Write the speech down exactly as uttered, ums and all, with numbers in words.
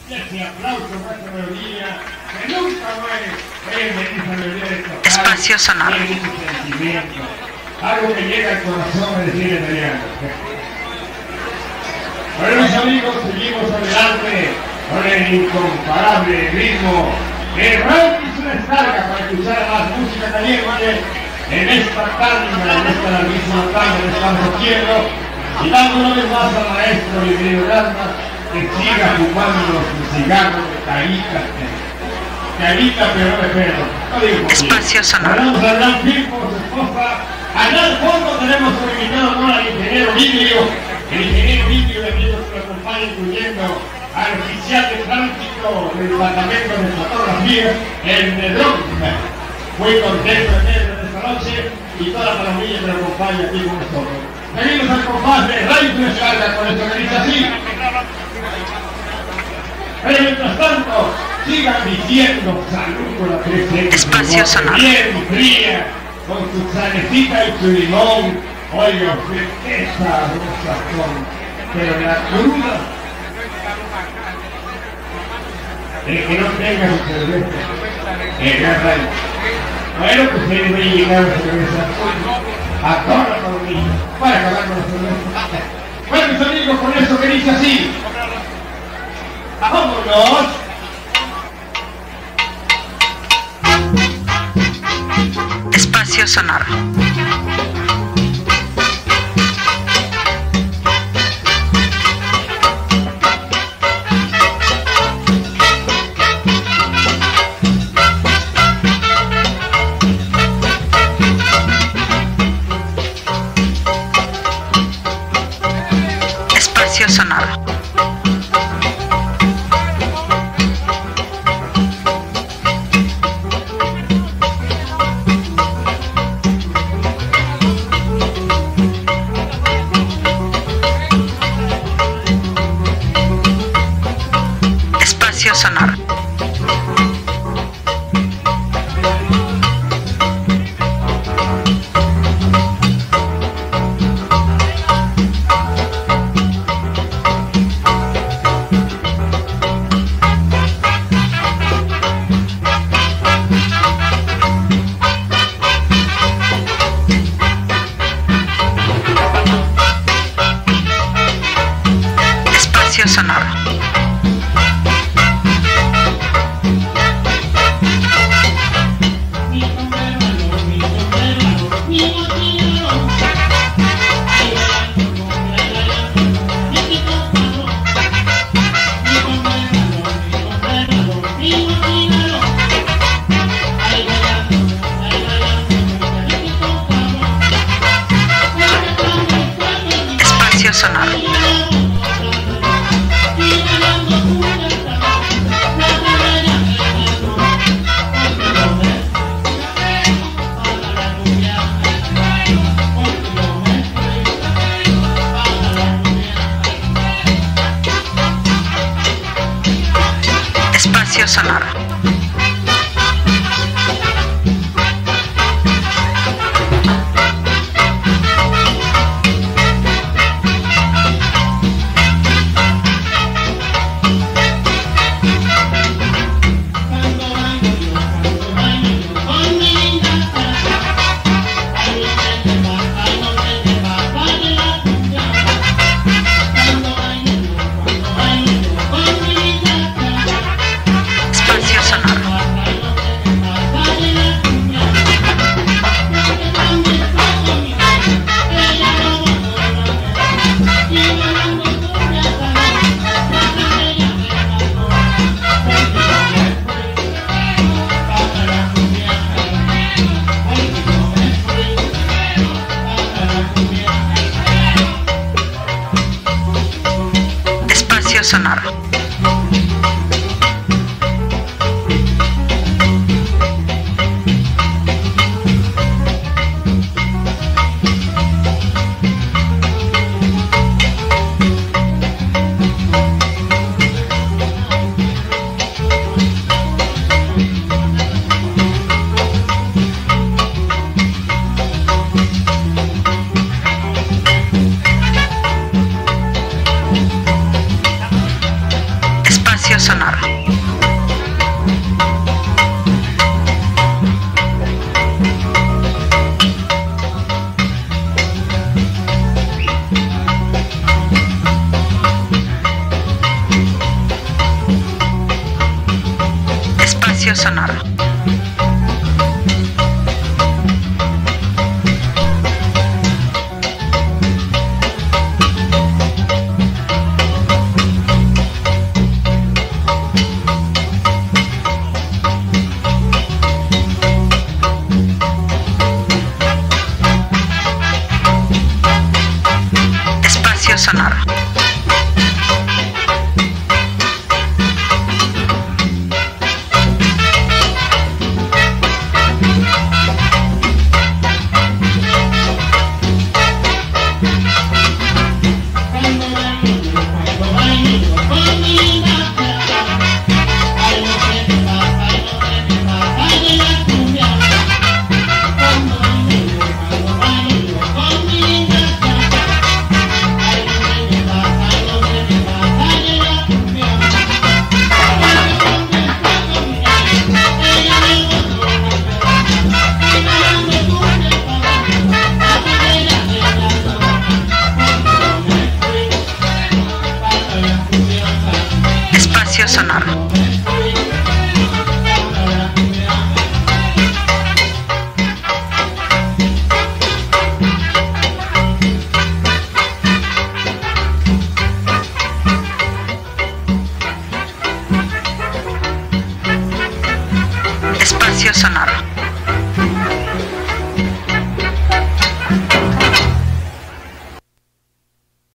Y ese aplauso para esta melodía, que nunca muere, es esa melodía de tocar, Espacio sonoro. tiene mucho sentimiento, algo que llega al corazón de decir italiano. Bueno, mis amigos, seguimos adelante con el incomparable ritmo de Randy se descarga para escuchar más música también, ¿vale? En esta tarde, en esta larguísima tarde que estamos haciendo, y dando una vez más al maestro y querido Alma que siga fumando su cigarro de carita, carita pero no de perro. No digo por qué. Espacio sonoro. Hablamos a Hernán Firpo, su esposa. Allá al fondo tenemos como invitado ¿no? al ingeniero Livio, el ingeniero Livio de amigos que lo acompaña, incluyendo al oficial de tránsito del departamento de fotografía, el Medrón. Muy contento de tenerlo esta noche y toda la familia que lo acompaña aquí con nosotros. Venimos al compás de Radio Descarga con esto que dice así. Pero mientras tanto, sigan diciendo salud con la presencia. Espacio sonoro. Bien fría, con su salecita y su limón. Oiga, qué sabrosa son. Pero la cruda. El que no tenga su cerveza. El gran rey. Bueno, pues se debe llegar la cerveza a toda la familia para acabar con la cerveza. Bueno, mis amigos, con eso que dice así. ¡Vámonos! Espacio sonoro. Espacio sonoro. Espacio sonoro. Espacio sonoro. Espacio sonoro. Espacio sonoro. Espacio sonoro. Espacio sonoro. Espacio sonoro. Espacio sonoro. Espacio sonoro. Espacio sonoro.